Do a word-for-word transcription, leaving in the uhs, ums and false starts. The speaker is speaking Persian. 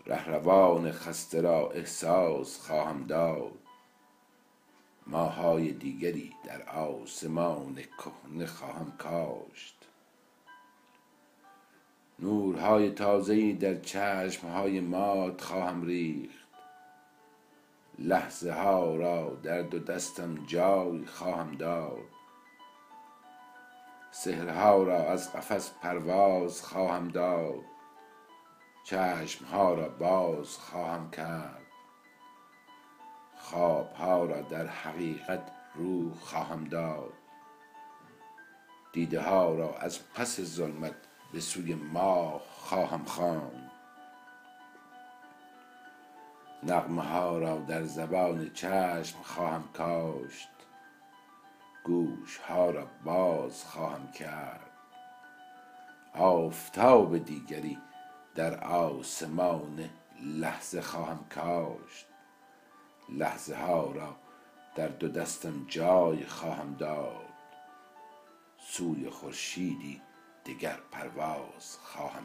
رهروان خسته را احساس خواهم داد. ماهای دیگری در آسمان کهنه خواهم کاشت. نورهای تازه‌ای در چشمهای مات خواهم ریخت. لحظه ها را در دو دستم جای خواهم داد. سهره ها را از قفس پرواز خواهم داد. چشم ها را باز خواهم کرد. خواب ها را در حقیقت روح خواهم داد. دیده ها را از پس ظلمت به سوی ماه خواهم خواند. نغمه ها را در زبان چشم خواهم کاشت. گوش ها را باز خواهم کرد. آفتاب دیگری در آسمان لحظه خواهم کاشت. لحظه ها را در دو دستم جای خواهم داد. سوی خورشیدی دگر پرواز خواهم